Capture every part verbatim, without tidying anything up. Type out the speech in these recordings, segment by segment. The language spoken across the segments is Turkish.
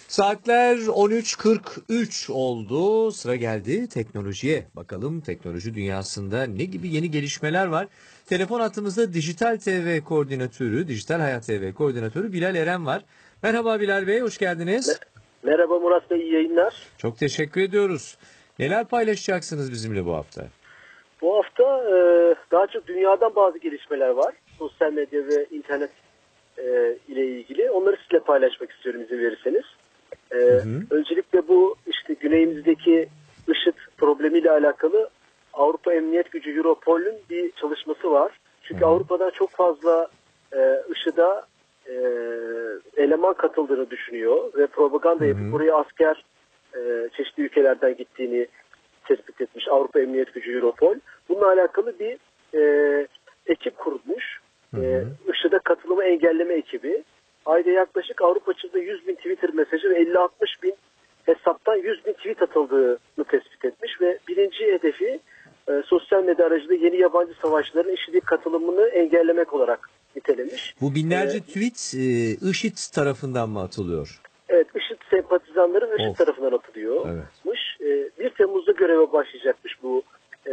Saatler on üç kırk üç oldu. Sıra geldi teknolojiye. Bakalım teknoloji dünyasında ne gibi yeni gelişmeler var? Telefon hattımızda Dijital T V Koordinatörü, Dijital Hayat T V Koordinatörü Bilal Eren var. Merhaba Bilal Bey, hoş geldiniz. Merhaba Murat Bey, iyi yayınlar. Çok teşekkür ediyoruz. Neler paylaşacaksınız bizimle bu hafta? Bu hafta e, daha çok dünyadan bazı gelişmeler var. Sosyal medya ve internet e, ile ilgili. Onları sizinle paylaşmak istiyorum izin verirseniz. E, Hı hı. Öncelikle bu işte güneyimizdeki IŞİD problemiyle alakalı Avrupa Emniyet Gücü Europol'ün bir çalışması var. Çünkü Hı hı. Avrupa'dan çok fazla e, IŞİD'e e, eleman katıldığını düşünüyor ve propaganda yapıp Hı hı. buraya asker e, çeşitli ülkelerden gittiğini tespit etmiş Avrupa Emniyet Gücü Europol. Bununla alakalı bir e, ekip kurulmuş. Hı E, hı. IŞİD'e katılımı engelleme ekibi. Ayda yaklaşık Avrupa çapında yüz bin Twitter mesajı ve elli altmış bin hesaptan yüz bin tweet atıldığını tespit etmiş ve birinci hedefi e, sosyal medya aracılığıyla yeni yabancı savaşçıların IŞİD'e katılımını engellemek olarak nitelemiş. Bu binlerce E, tweet e, IŞİD tarafından mı atılıyor? Evet, IŞİD sempatizanları IŞİD Of. tarafından atılıyormuş. Evet. Ee, bir Temmuz'da göreve başlayacakmış bu e,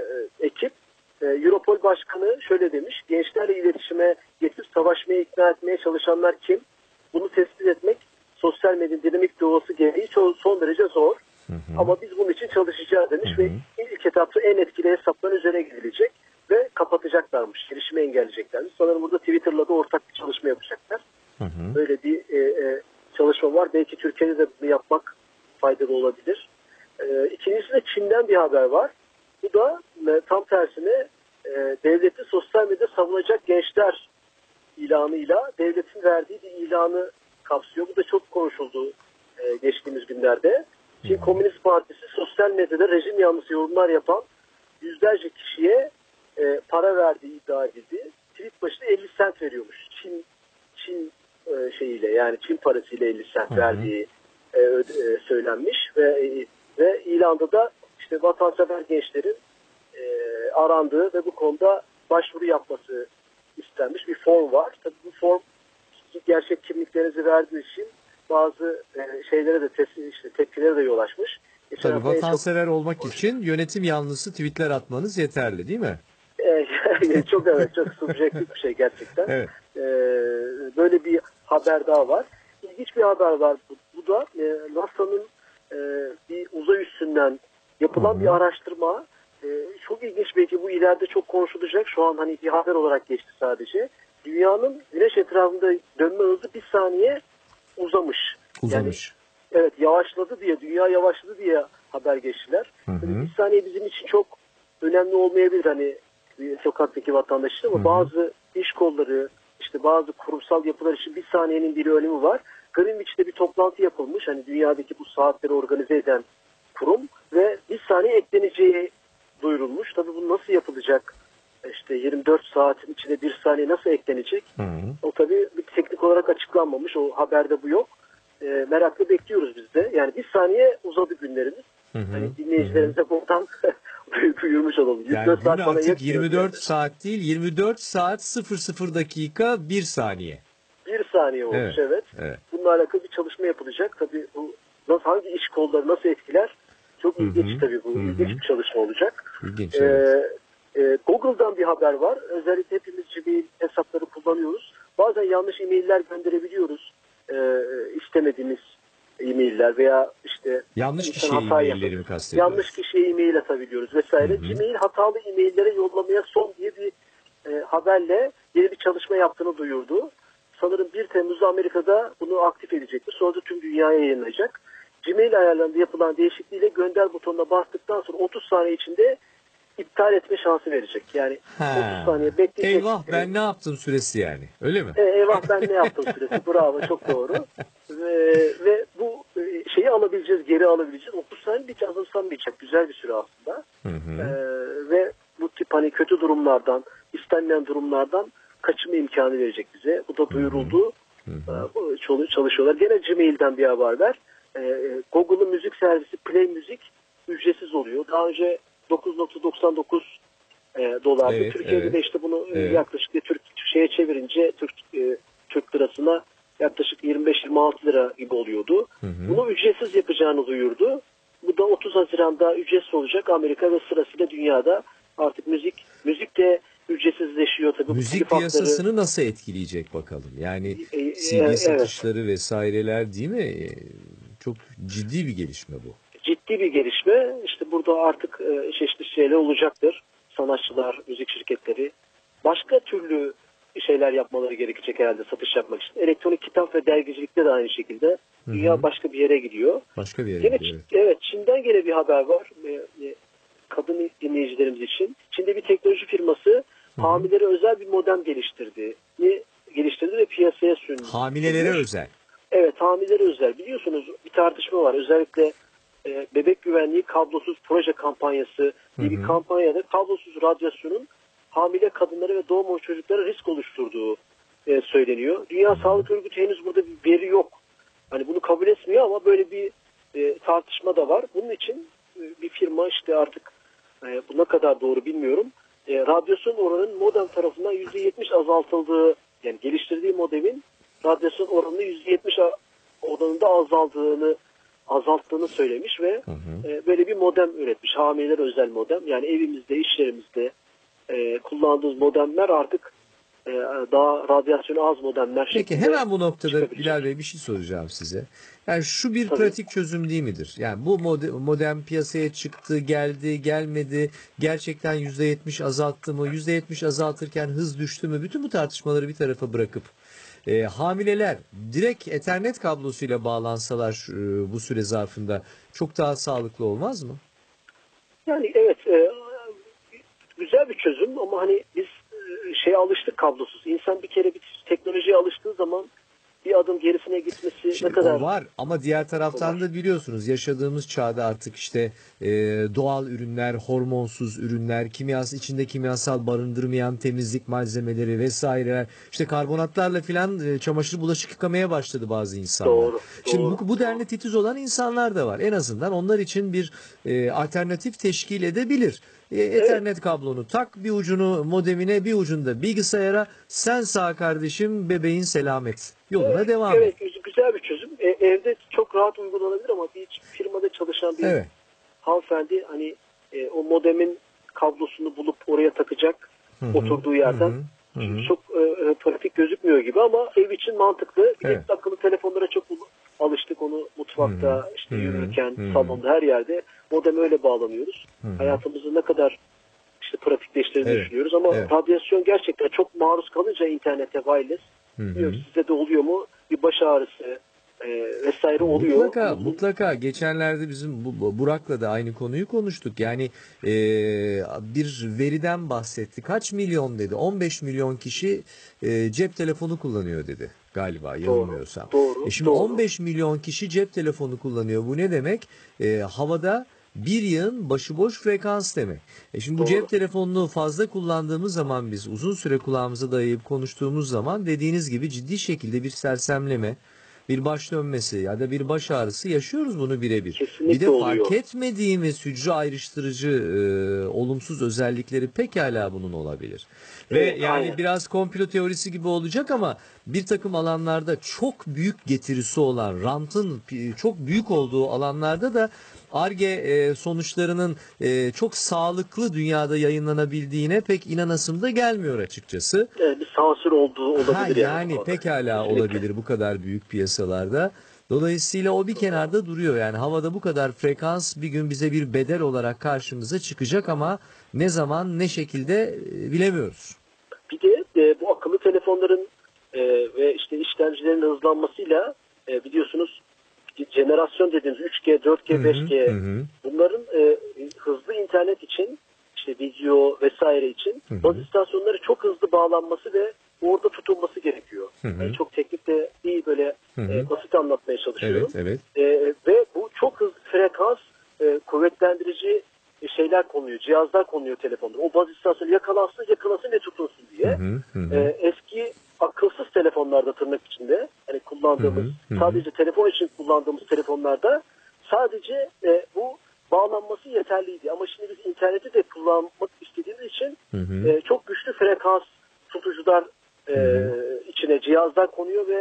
ekip. E, Europol Başkanı şöyle demiş: gençlerle iletişime geçip savaşmaya ikna etmeye çalışanlar kim? Bunu tespit etmek sosyal medyanın dinamik doğası gereği çok, son derece zor. Hı hı. Ama biz bunun için çalışacağız demiş Hı hı. ve ilk etapta en etkili hesapların üzerine gidilecek ve kapatacaklarmış. Girişimi engelleyeceklermiş. Sanırım burada Twitter'la da ortak bir çalışma yapacaklar. Hı hı. Böyle bir e, e, çalışma var. Belki Türkiye'de de bunu yapmak faydalı olabilir. E, ikincisi de Çin'den bir haber var. Bu da e, tam tersine e, devleti sosyal medyada savunacak gençler ilanıyla devletin verdiği bir ilanı kapsıyor. Bu da çok konuşuldu e, geçtiğimiz günlerde. Çin Komünist Partisi sosyal medyada rejim yanlısı yorumlar yapan yüzlerce kişiye e, para verdiği iddia edildi. Tweet başına elli sent veriyormuş. Çin Çin e, şeyiyle, yani Çin parasıyla elli sent Hı hı. verdiği e, e, söylenmiş ve e, ve ilanda da işte vatansever gençlerin e, arandığı ve bu konuda başvuru yapması istenmiş bir form var. Tabii bu form gerçek kimliklerinizi verdiği için bazı e, şeylere de te- işte tepkilere de yol açmış. Geçen Tabii hafta en çok vatansever olmak için yönetim yanlısı tweetler atmanız yeterli değil mi? e, çok evet çok subjektif bir şey gerçekten. Evet. E, böyle bir haber daha var. İlginç bir haber var. Bu, bu da e, NASA'nın e, bir uzay üssünden yapılan Hı hı. bir araştırma. E, çok ilginç, belki bu ileride çok konuşulacak. Şu an hani bir haber olarak geçti sadece. Dünyanın güneş etrafında dönme hızı bir saniye uzamış. Uzamış. Yani, evet, yavaşladı diye, dünya yavaşladı diye haber geçtiler. Hı hı. Tabii bir saniye bizim için çok önemli olmayabilir hani bir sokaktaki vatandaş için, ama Hı hı. bazı iş kolları, işte bazı kurumsal yapılar için bir saniyenin bir önemi var. Greenwich'te bir toplantı yapılmış. Hani dünyadaki bu saatleri organize eden kurum ve bir saniye ekleneceği duyurulmuş. Tabii bu nasıl yapılacak? İşte yirmi dört saatin içinde bir saniye nasıl eklenecek? Hı hı. O tabii bir teknik olarak açıklanmamış. O haberde bu yok. E, merakla bekliyoruz biz de. Yani bir saniye uzadı günlerimiz. Hı hı. Hani dinleyicilerimize buradan duyurmuş olalım. yirmi Yani dört gün saat bana artık yetmiyor yirmi dört yani. saat değil, yirmi dört saat sıfır sıfır dakika bir saniye. Bir saniye olmuş, Evet. evet. Evet. Bununla alakalı bir çalışma yapılacak. Tabii bu nasıl, hangi iş kolları nasıl etkiler? Çok Hı ilginç hı. tabii bu. Hı hı. İlginç bir çalışma olacak. İlginç, Ee, evet. e, Google'dan bir haber var. Özellikle hepimiz Gmail hesapları kullanıyoruz. Bazen yanlış e-mailler gönderebiliyoruz. Ee, istemediğimiz e-mailler veya işte Yanlış insan kişiye hata e-mailleri mi yapabilir. kastediyoruz? Yanlış kişiye e-mail atabiliyoruz Hı vesaire. hı. Gmail hatalı e-maillere yollamaya son diye bir e, haberle yeni bir çalışma yaptığını duyurdu. Sanırım bir Temmuz'da Amerika'da bunu aktif edecektir. Sonra da tüm dünyaya yayınlayacak. Gmail ayarlarında yapılan değişikliğiyle gönder butonuna bastıktan sonra otuz saniye içinde iptal etme şansı verecek. Yani Ha. otuz saniye bekleyecek. Eyvah ben ne yaptım süresi yani. Öyle mi? E, eyvah ben ne yaptım süresi. Bravo, çok doğru. Ve, ve bu e, şeyi alabileceğiz, geri alabileceğiz. otuz saniye hiç azımsanmayacak. Güzel bir süre aslında. Hı hı. E, ve bu tip hani kötü durumlardan, istenmeyen durumlardan kaçınma imkanı verecek bize. Bu da duyuruldu. Hı hı. E, bu çolu- çalışıyorlar. Gene Gmail'den bir haber ver. E, Google'ın müzik servisi Play Müzik ücretsiz oluyor. Daha önce dokuz nokta doksan dokuz e, dolardı. Evet, Türkiye'de evet. de işte bunu e, Evet. yaklaşık bir Türk şeye çevirince Türk e, Türk lirasına yaklaşık yirmi beş yirmi altı lira gibi oluyordu. Hı hı. Bunu ücretsiz yapacağını duyurdu. Bu da otuz Haziran'da ücretsiz olacak. Amerika ve sırasıyla dünyada artık müzik müzik de ücretsizleşiyor tabii. Müzik Bu telif piyasasını nasıl etkileyecek bakalım? Yani E, e, C D evet. satışları vesaireler değil mi? E, Çok ciddi bir gelişme bu. Ciddi bir gelişme. İşte burada artık e, çeşitli şeyler olacaktır. Sanatçılar, müzik şirketleri başka türlü şeyler yapmaları gerekecek herhalde satış yapmak için. Elektronik kitap ve dergicilikte de aynı şekilde. Dünya Hı hı. başka bir yere gidiyor. Başka bir yere Gene, gidiyor. Çin- evet, Çin'den gene bir haber var. E, e, kadın dinleyicilerimiz için. Çin'de bir teknoloji firması Hı hı. hamilelere özel bir modem geliştirdi. Ne geliştirdi ve piyasaya sürdü. Hamilelere özel. Evet, hamilelere özel. Biliyorsunuz bir tartışma var. Özellikle e, bebek güvenliği kablosuz proje kampanyası diye Hı bir hı. kampanyada kablosuz radyasyonun hamile kadınlara ve doğum çocuklara risk oluşturduğu e, söyleniyor. Dünya Sağlık Örgütü henüz burada bir veri yok. Hani bunu kabul etmiyor ama böyle bir e, tartışma da var. Bunun için e, bir firma işte artık e, bu ne kadar doğru bilmiyorum. E, radyasyon oranının modem tarafından yüzde yetmiş azaltıldığı, yani geliştirdiği modemin radyasyon oranını yüzde yetmiş oranında azaldığını azalttığını söylemiş ve Hı hı. e, böyle bir modem üretmiş. Hamileler özel modem. Yani evimizde, işlerimizde e, kullandığımız modemler artık e, daha radyasyonu az modemler Peki şeklinde hemen bu noktada çıkabilecek. Bilal Bey bir şey soracağım size. Yani şu bir Tabii. pratik çözüm değil midir? Yani bu mode- modem piyasaya çıktı, geldi, gelmedi, gerçekten yüzde yetmiş azalttı mı, yüzde yetmiş azaltırken hız düştü mü? Bütün bu tartışmaları bir tarafa bırakıp e, hamileler direkt Ethernet kablosuyla bağlansalar e, bu süre zarfında çok daha sağlıklı olmaz mı? Yani evet, e, güzel bir çözüm ama hani biz e, şeye alıştık, kablosuz. İnsan bir kere bir teknolojiye alıştığı zaman bir adım gerisine gitmesi Şimdi ne kadar o var ama diğer taraftan kolay. da biliyorsunuz yaşadığımız çağda artık işte e, doğal ürünler, hormonsuz ürünler, kimyasal içinde kimyasal barındırmayan temizlik malzemeleri vesaireler, işte karbonatlarla filan e, çamaşır bulaşık yıkamaya başladı bazı insanlar. Doğru, Şimdi doğru. bu, bu denli titiz olan insanlar da var. En azından onlar için bir e, alternatif teşkil edebilir. E, Evet, Ethernet kablonu tak, bir ucunu modemine, bir ucunda bilgisayara, sen sağ kardeşim, bebeğin selamet. Yoluna evet, devam et. evet, güz- güzel bir çözüm. E, evde çok rahat uygulanabilir ama bir firmada çalışan bir Evet. hanımefendi hani e, o modemin kablosunu bulup oraya takacak Hı hı, oturduğu hı yerden. hı, hı hı. Çok e, e, pratik gözükmüyor gibi ama ev için mantıklı. Bir Evet. de akıllı telefonlara çok alıştık. Onu Hı hı, mutfakta, işte hı hı, yürürken, hı hı, salonda, her yerde modem öyle bağlanıyoruz. hı hı. Hayatımızı ne kadar işte pratikleştirdiğini Evet, düşünüyoruz ama evet. radyasyon gerçekten çok maruz kalınca internete, wireless, Hı hı. bilmiyorum size de oluyor mu? Bir baş ağrısı e, vesaire oluyor. Mutlaka, Bu- bu- mutlaka. Geçenlerde bizim bu, bu- Burak'la da aynı konuyu konuştuk. Yani e, bir veriden bahsetti. Kaç milyon dedi? on beş milyon kişi e, cep telefonu kullanıyor dedi. Galiba Doğru, yanılmıyorsam. E doğru, şimdi doğru. on beş milyon kişi cep telefonu kullanıyor. Bu ne demek? E, havada bir yığın başıboş frekans demek. E şimdi bu Doğru. cep telefonunu fazla kullandığımız zaman, biz uzun süre kulağımıza dayayıp konuştuğumuz zaman, dediğiniz gibi ciddi şekilde bir sersemleme, bir baş dönmesi ya da bir baş ağrısı yaşıyoruz, bunu birebir. Bir Kesinlikle de fark oluyor. etmediğimiz hücre ayrıştırıcı e, olumsuz özellikleri pekala bunun olabilir. Ve Evet, yani aynen. biraz komplo teorisi gibi olacak ama bir takım alanlarda çok büyük getirisi olan, rantın pi- çok büyük olduğu alanlarda da Ar-Ge e, sonuçlarının e, çok sağlıklı dünyada yayınlanabildiğine pek inanasım da gelmiyor açıkçası. Evet, bir sansür olduğu Ha olabilir yani bu yani konuda. pekala Kesinlikle. olabilir bu kadar büyük piyasalarda. Dolayısıyla o bir kenarda duruyor. Yani havada bu kadar frekans bir gün bize bir bedel olarak karşımıza çıkacak ama ne zaman, ne şekilde e, bilemiyoruz. Bir de e, bu akıllı telefonların e, ve işte işlemcilerin hızlanmasıyla e, biliyorsunuz jenerasyon dediğimiz üç G, dört Hı G, hı, beş G, hı hı, bunların e, hızlı internet için, işte video vesaire için hı baz hı, istasyonları çok hızlı bağlanması ve orada tutulması gerekiyor. hı Yani hı, çok teknik de değil, böyle hı e, hı. basit anlatmaya çalışıyorum. Evet, evet. E, ve bu çok hızlı frekans e, kuvvetlendirici şeyler konuyor, cihazlar konuyor telefonda. O baz istasyonu yakalansın, yakalasın ve tutulsun Hı diye. hı, hı hı, E, eski akılsız telefonlarda, tırnak içinde, hani hı kullandığımız, hı, hı hı, sadece telefon için kullandığımız telefonlarda sadece e, bu bağlanması yeterliydi. Ama şimdi biz interneti de kullanmak istediğimiz için hı hı, e, çok güçlü frekans tutucular e, hı hı. içine cihazlar konuyor ve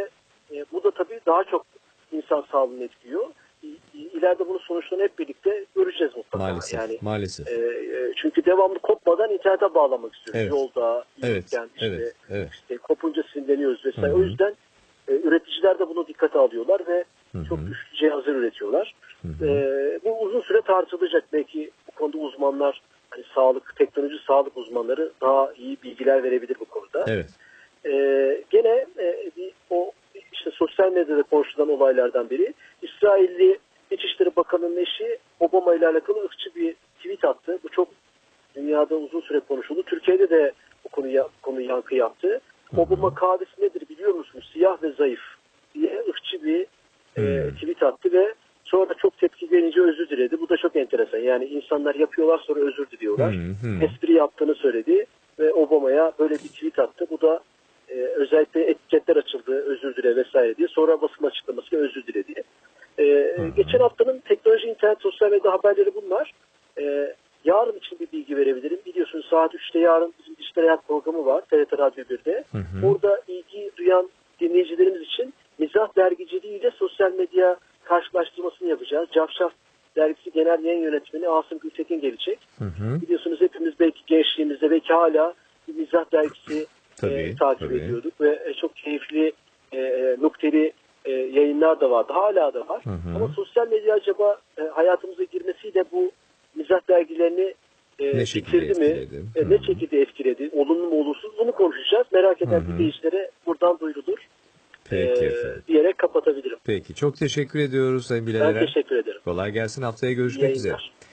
E, bu da tabii daha çok insan sağlığını etkiliyor. İ- İleride bunun sonuçlarını hep birlikte göreceğiz mutlaka. Maalesef, Yani maalesef. e, e, çünkü devamlı kopmadan internete bağlamak istiyoruz. Evet. Yolda, Evet, yürürken işte, evet, evet. işte kopunca sinirleniyoruz vesaire. Hı hı. O yüzden e, üreticiler de bunu dikkate alıyorlar ve Hı hı. çok güçlü cihazlar üretiyorlar. Hı hı. E, bu uzun süre tartışılacak. Belki bu konuda uzmanlar, hani sağlık, teknoloji sağlık uzmanları daha iyi bilgiler verebilir bu konuda. Evet. E, gene e, bir, o işte sosyal medyada konuşulan olaylardan biri, İsrailli İçişleri Bakanı'nın eşi Obama ile alakalı ırkçı bir tweet attı. Bu çok dünyada uzun süre konuşuldu. Türkiye'de de bu konuya konu yankı yaptı. Hı hı. Obama kahvesi nedir biliyor musunuz? Siyah ve zayıf diye ırkçı bir e, Hmm. tweet attı ve sonra da çok tepki gelince özür diledi. Bu da çok enteresan. Yani insanlar yapıyorlar sonra özür diliyorlar. Hı hı. Espri yaptığını söyledi ve Obama'ya böyle bir tweet attı. Bu da e, özellikle etiketler açıldı, özür dile vesaire diye. Sonra basın açıklamasıyla özür diledi. E, Hı hı. geçen haftanın teknoloji, internet, sosyal medya haberleri bunlar. E, yarın için bir bilgi verebilirim. Biliyorsunuz saat üçte yarın bizim Dijital Hayat programı var T R T Radyo birde. Hı hı. Orada ilgi duyan dinleyicilerimiz için mizah dergiciliği ile sosyal medya karşılaştırmasını yapacağız. Cafcaf Dergisi Genel Yayın Yönetmeni Asım Gültekin gelecek. Hı hı. Biliyorsunuz hepimiz belki gençliğimizde belki hala bir mizah dergisi Tabii, e, takip tabii. ediyorduk ve e, çok keyifli e, e, nukteli e, yayınlar da vardı. Hala da var. Hı hı. Ama sosyal medya acaba e, hayatımıza girmesiyle bu mizah dergilerini e, Ne şekilde bitirdi mi? etkiledi? E, Hı ne hı. şekilde etkiledi? Olumlu mu olumsuz? Bunu konuşacağız. Merak eden Hı hı. dinleyicilere buradan duyurulur. Peki E, efendim. diyerek kapatabilirim. Peki. Çok teşekkür ediyoruz Sayın Ben Bilal Eren. teşekkür ederim. Kolay gelsin. Haftaya İyi görüşmek üzere. yayınlar.